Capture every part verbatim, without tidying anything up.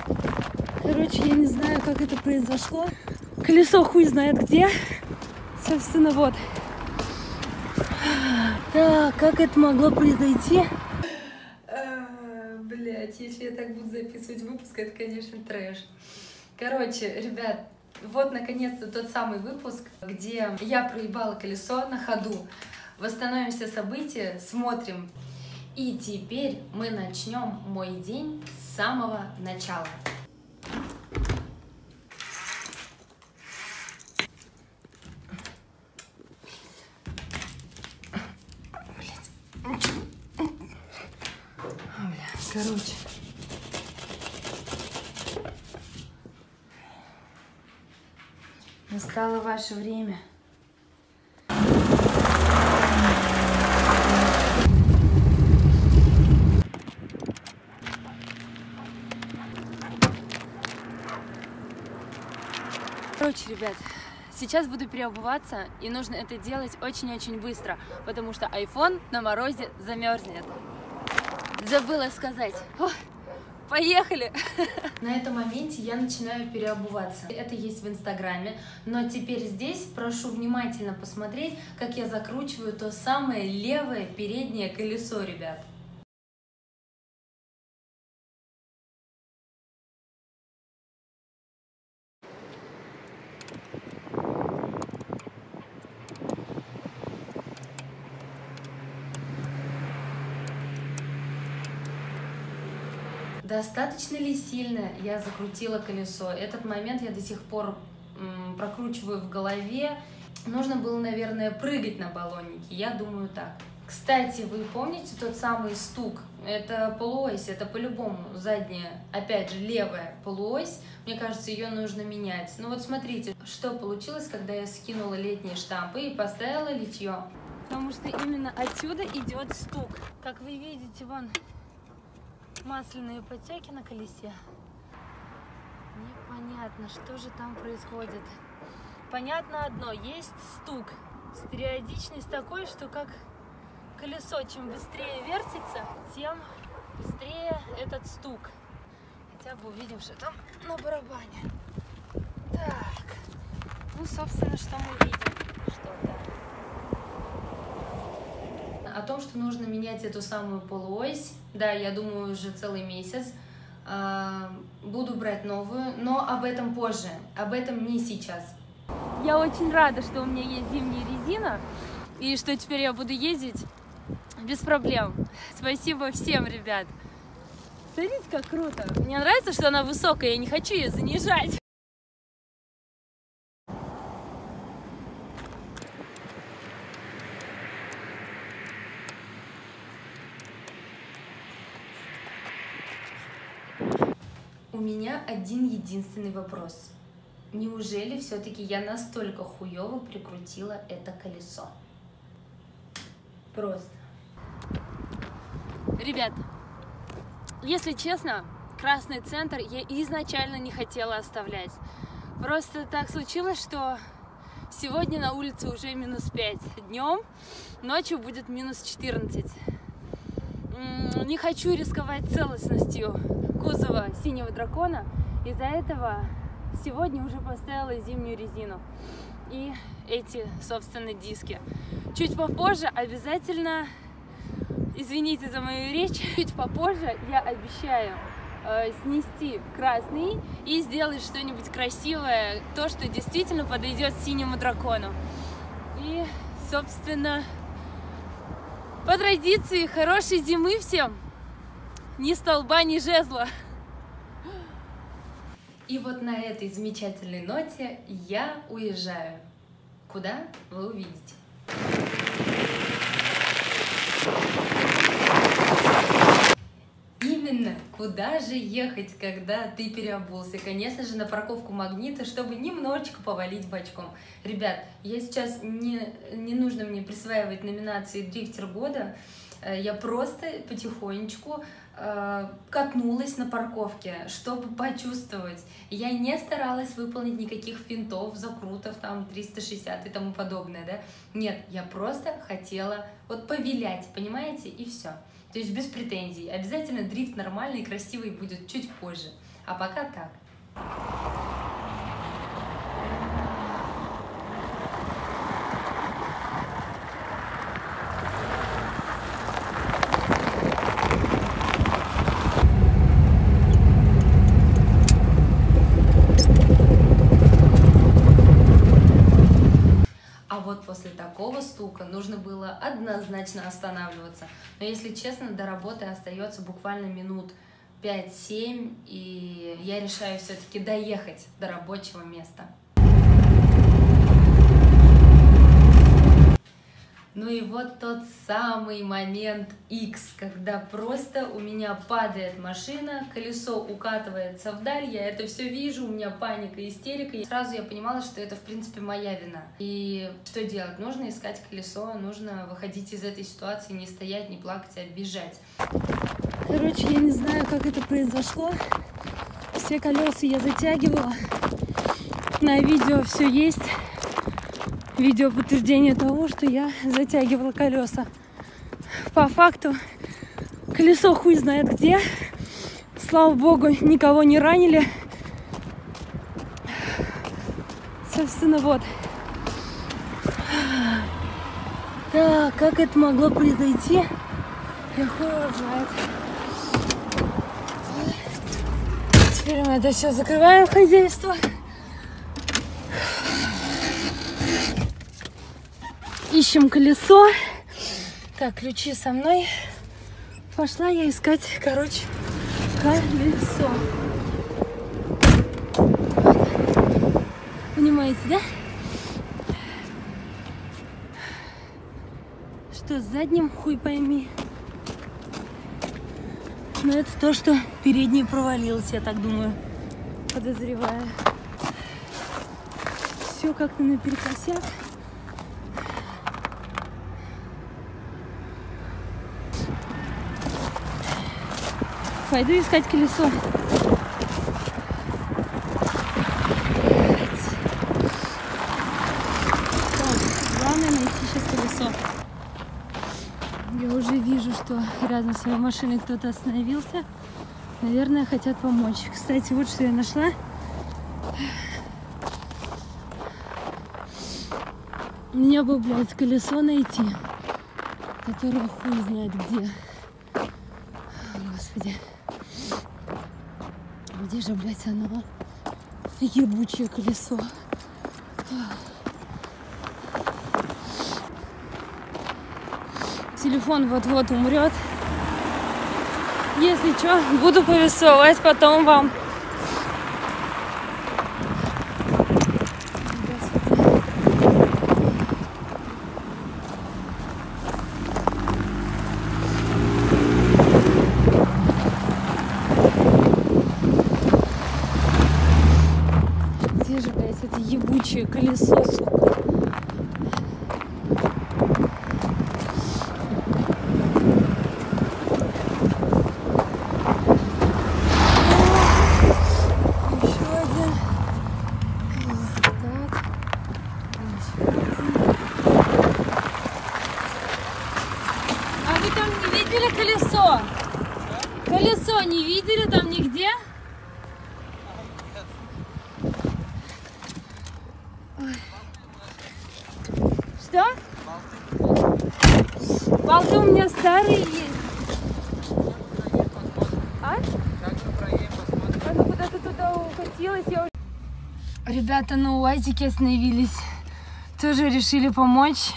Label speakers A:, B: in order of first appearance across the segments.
A: Короче, я не знаю, как это произошло. Колесо хуй знает где. Собственно, вот. Так, как это могло произойти? Блять, если я так буду записывать выпуск, это, конечно, трэш. Короче, ребят, вот, наконец-то, тот самый выпуск, где я проебала колесо на ходу. Восстановим все события, смотрим. И теперь мы начнем мой день с самого начала. Короче. Настало ваше время. Короче, ребят, сейчас буду переобуваться, и нужно это делать очень-очень быстро, потому что iPhone на морозе замерзнет. Забыла сказать. О, поехали! На этом моменте я начинаю переобуваться. Это есть в Инстаграме, но теперь здесь прошу внимательно посмотреть, как я закручиваю то самое левое переднее колесо, ребят. Достаточно ли сильно я закрутила колесо? Этот момент я до сих пор м, прокручиваю в голове. Нужно было, наверное, прыгать на баллоннике. Я думаю так. Кстати, вы помните тот самый стук? Это полуось, это по-любому задняя, опять же, левая полуось. Мне кажется, ее нужно менять. Ну вот смотрите, что получилось, когда я скинула летние штампы и поставила литье. Потому что именно отсюда идет стук. Как вы видите, вон масляные потеки на колесе. Непонятно, что же там происходит. Понятно одно, есть стук с периодичностью такой, что как колесо, чем быстрее вертится, тем быстрее этот стук. Хотя бы увидим, что там на барабане. Так, ну, собственно, что мы видим? Что-то. О том, что нужно менять эту самую полуось, да, я думаю, уже целый месяц. Буду брать новую, но об этом позже, об этом не сейчас. Я очень рада, что у меня есть зимняя резина, и что теперь я буду ездить без проблем. Спасибо всем, ребят. Смотрите, как круто. Мне нравится, что она высокая, я не хочу ее занижать. У меня один единственный вопрос. Неужели все-таки я настолько хуево прикрутила это колесо? Просто. Ребят, если честно, красный центр я изначально не хотела оставлять. Просто так случилось, что сегодня на улице уже минус пять днем, ночью будет минус четырнадцать. Не хочу рисковать целостностью кузова синего дракона, из-за этого сегодня уже поставила зимнюю резину и эти, собственно, диски. Чуть попозже обязательно, извините за мою речь, чуть попозже я обещаю э, снести красный и сделать что-нибудь красивое, то, что действительно подойдет синему дракону. И, собственно, по традиции, хорошей зимы всем! Ни столба, ни жезла! И вот на этой замечательной ноте я уезжаю. Куда? Вы увидите. Именно, куда же ехать, когда ты переобулся? Конечно же, на парковку Магнита, чтобы немножечко повалить бочком. Ребят, я сейчас не, не нужно мне присваивать номинации «Дрифтер года». Я просто потихонечку э, катнулась на парковке, чтобы почувствовать. Я не старалась выполнить никаких финтов, закрутов, там, триста шестьдесят и тому подобное, да? Нет, я просто хотела вот повилять, понимаете, и все. То есть без претензий. Обязательно дрифт нормальный и красивый будет чуть позже. А пока так. А вот после такого стука нужно было однозначно останавливаться. Но если честно, до работы остается буквально минут пять-семь, и я решаю все-таки доехать до рабочего места. Ну и вот тот самый момент X, когда просто у меня падает машина, колесо укатывается вдаль, я это все вижу, у меня паника, истерика. И сразу я понимала, что это, в принципе, моя вина. И что делать? Нужно искать колесо, нужно выходить из этой ситуации, не стоять, не плакать, а бежать.
B: Короче, я не знаю, как это произошло. Все колеса я затягивала. На видео все есть. Видео подтверждение того, что я затягивала колеса. По факту, колесо хуй знает где. Слава богу, никого не ранили. Собственно, вот. Так, как это могло произойти? Я хуй его знает. Теперь мы это все закрываем, хозяйство. Ищем колесо. Так, ключи со мной. Пошла я искать, короче, колесо. Понимаете, да? Что с задним, хуй пойми. Но это то, что передний провалился, я так думаю, подозреваю. Все как-то наперекосяк. Пойду искать колесо. Так, главное найти сейчас колесо. Я уже вижу, что рядом с моей машиной кто-то остановился. Наверное, хотят помочь. Кстати, вот что я нашла. Мне бы, блядь, колесо найти, которое хуй знает где. Господи. Где же, блядь, оно? Ебучее колесо. Телефон вот-вот умрет. Если что, буду повесовывать потом вам. Где же, блядь, это ебучее колесо, сука? Колесо? Колесо не видели там нигде? Ой. Что? Болты у меня старые есть. А? Она куда-то туда укатилась. Я... Ребята на УАЗике остановились. Тоже решили помочь.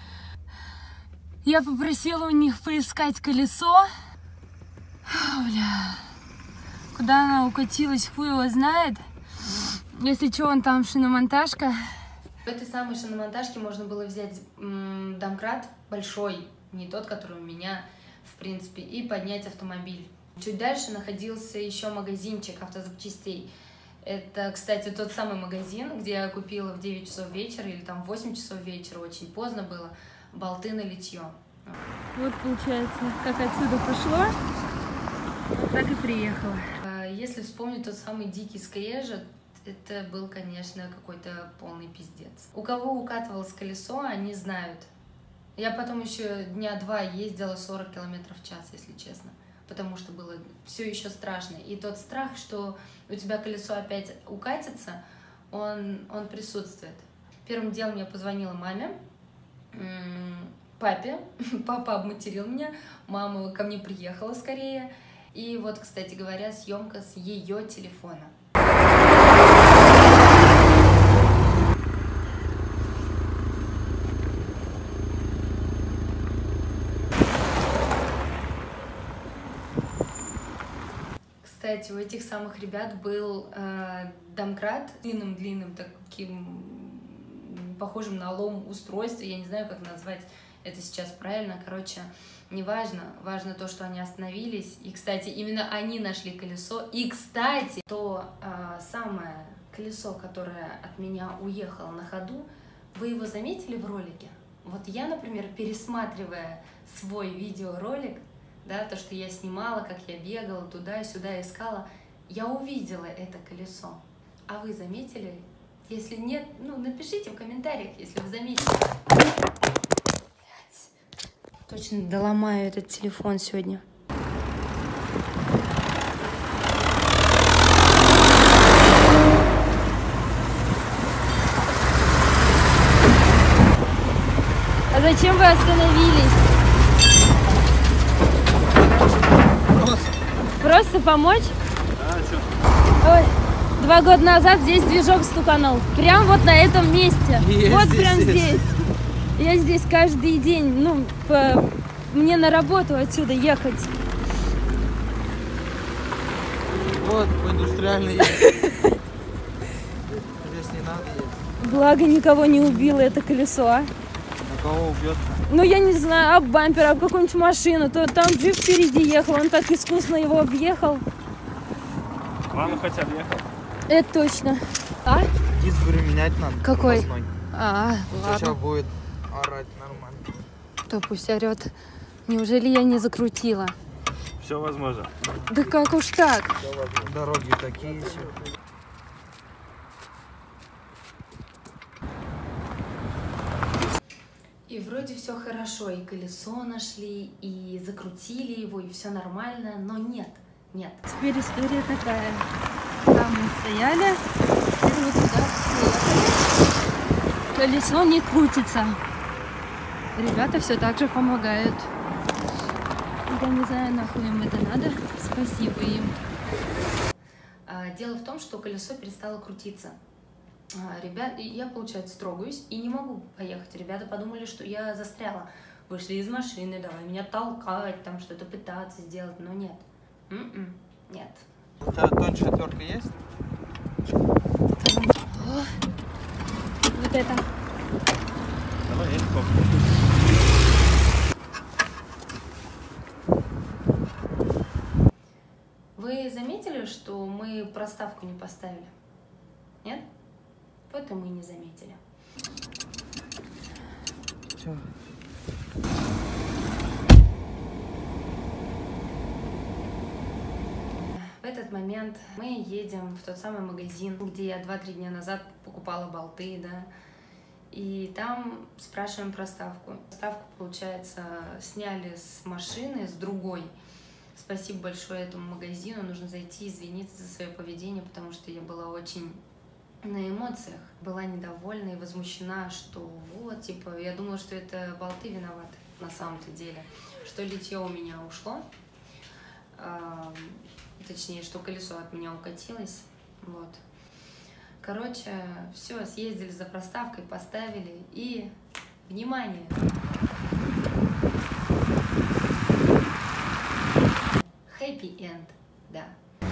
B: Я попросила у них поискать колесо. О, бля. Куда она укатилась, хуй его знает. Если что, он там шиномонтажка.
A: В этой самой шиномонтажке можно было взять м, домкрат большой, не тот, который у меня, в принципе, и поднять автомобиль. Чуть дальше находился еще магазинчик автозапчастей. Это, кстати, тот самый магазин, где я купила в девять часов вечера или там в восемь часов вечера, очень поздно было, болты на литье.
B: Вот получается, как отсюда пошло, так и приехала.
A: Если вспомнить тот самый дикий скрежет, это был, конечно, какой-то полный пиздец. У кого укатывалось колесо, они знают. Я потом еще дня два ездила сорок километров в час, если честно. потому что было все еще страшно. И тот страх, что у тебя колесо опять укатится, он, он присутствует. Первым делом я позвонила маме, папе. Папа обматерил меня, мама ко мне приехала скорее. И вот, кстати говоря, съемка с ее телефона. Кстати, у этих самых ребят был э, домкрат длинным-длинным, таким похожим на лом устройство, я не знаю, как назвать это сейчас правильно, короче, неважно, важно то, что они остановились, и, кстати, именно они нашли колесо, и, кстати, то э, самое колесо, которое от меня уехало на ходу, вы его заметили в ролике? Вот я, например, пересматривая свой видеоролик, да, то, что я снимала, как я бегала туда-сюда, искала, я увидела это колесо. А вы заметили? Если нет, ну, напишите в комментариях, если вы заметили. Блять. Точно доломаю этот телефон сегодня.
B: А зачем вы остановились? Просто помочь?
C: А, что?
B: Ой, два года назад здесь движок стуканул. Прям вот на этом месте.
C: Есть,
B: вот
C: здесь,
B: прям
C: есть.
B: здесь. Я здесь каждый день, ну, по... мне на работу отсюда ехать.
C: Вот, по индустриальной есть. Здесь не надо есть.
B: Благо никого не убило это колесо, а?
C: На кого убьет?
B: Ну, я не знаю, об бампер, об какую-нибудь машину. То там джип впереди ехал, он так искусно его объехал.
C: Ладно, хоть объехал.
B: Это точно. А?
C: Диск, говорю, менять надо.
B: Какой?
C: Запасной.
B: А,
C: Сейчас
B: ладно.
C: будет орать нормально.
B: То пусть орет. Неужели я не закрутила?
D: Все возможно.
B: Да как уж так?
C: Дороги такие все.
A: И вроде все хорошо, и колесо нашли, и закрутили его, и все нормально, но нет, нет.
B: Теперь история такая. Там мы стояли, теперь вот туда приехали. Колесо не крутится. Ребята все так же помогают. Я не знаю, нахуй им это надо. Спасибо им.
A: А, Дело в том, что колесо перестало крутиться. А, Ребят, и я, получается, трогаюсь и не могу поехать. Ребята подумали, что я застряла. Вышли из машины, давай меня толкать, там что-то пытаться сделать, но нет. М-м, нет.
C: У тебя тоньше отвертка есть?
B: Вот это.
D: Давай, я не помню.
A: Вы заметили, что мы проставку не поставили? Нет? Вот и мы не заметили.
C: Все.
A: В этот момент мы едем в тот самый магазин, где я два-три дня назад покупала болты, да, и там спрашиваем проставку. Проставку, получается, сняли с машины, с другой. Спасибо большое этому магазину, нужно зайти, извиниться за свое поведение, потому что я была очень на эмоциях, была недовольна и возмущена, что вот, типа, я думала, что это болты виноваты на самом-то деле, что литье у меня ушло, а, точнее, что колесо от меня укатилось, вот. Короче, все, съездили за проставкой, поставили и, внимание, happy end, да.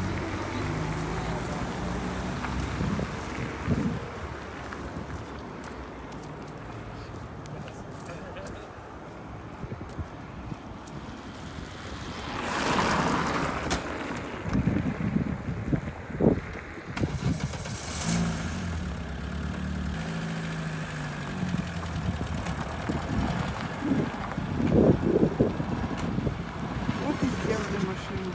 C: Вот и сделали машину.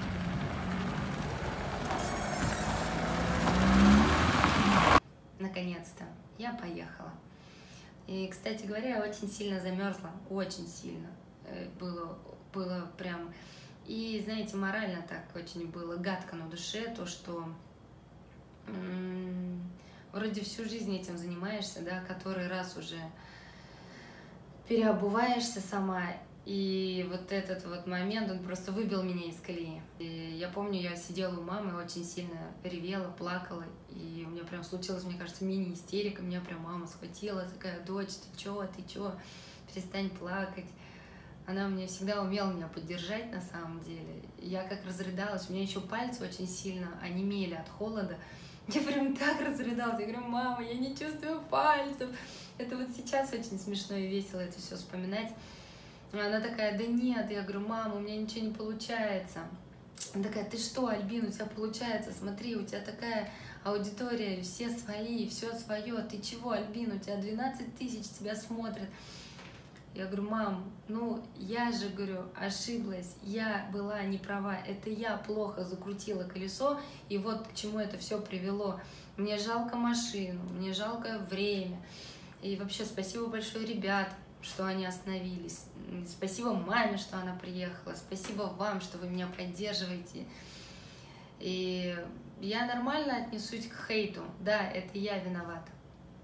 A: Наконец-то я поехала. И, кстати говоря, я очень сильно замерзла, очень сильно. Э, Было, было прям
E: И, знаете, морально так очень было гадко на душе, то, что м- вроде всю жизнь этим занимаешься, да, который раз уже переобуваешься сама, и вот этот вот момент, он просто выбил меня из колеи. И я помню, я сидела у мамы, очень сильно ревела, плакала, и у меня прям случилась, мне кажется, мини-истерика, меня прям мама схватила, такая: дочь, ты чё, ты чё, перестань плакать. Она мне всегда умела меня поддержать на самом деле. Я как разрыдалась, у меня еще пальцы очень сильно онемели от холода. Я прям так разрыдалась, я говорю: мама, я не чувствую пальцев. Это вот сейчас очень смешно и весело это все вспоминать. Она такая: да нет, я говорю: мама, у меня ничего не получается. Она такая: ты что, Альбин, у тебя получается, смотри, у тебя такая аудитория, все свои, все свое, ты чего, Альбин, у тебя двенадцать тысяч тебя смотрят. Я говорю: мам, ну я же, говорю, ошиблась, я была не права, это я плохо закрутила колесо, и вот к чему это все привело. Мне жалко машину, мне жалко время. И вообще спасибо большое ребят, что они остановились. Спасибо маме, что она приехала. Спасибо вам, что вы меня поддерживаете. И я нормально отнесусь к хейту. Да, это я виновата.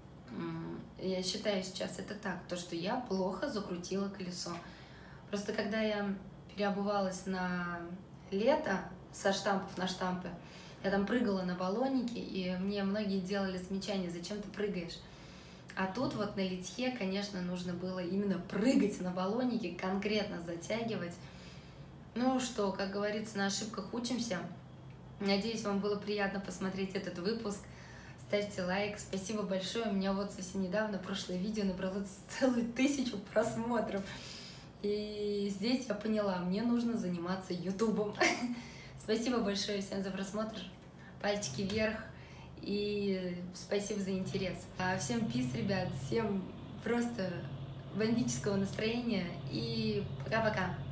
E: Я считаю сейчас это так, то, что я плохо закрутила колесо. Просто когда я переобувалась на лето со штампов на штампы, я там прыгала на баллонике, и мне многие делали замечания: зачем ты прыгаешь? А тут вот на литье, конечно, нужно было именно прыгать на баллонике, конкретно затягивать. Ну что, как говорится, на ошибках учимся. Надеюсь, вам было приятно посмотреть этот выпуск. Ставьте лайк. Спасибо большое. У меня вот совсем недавно прошлое видео набрало целую тысячу просмотров. И здесь я поняла, мне нужно заниматься ютубом. Спасибо большое всем за просмотр. Пальчики вверх. И спасибо за интерес. Всем пис, ребят. Всем просто бомбического настроения. И пока-пока.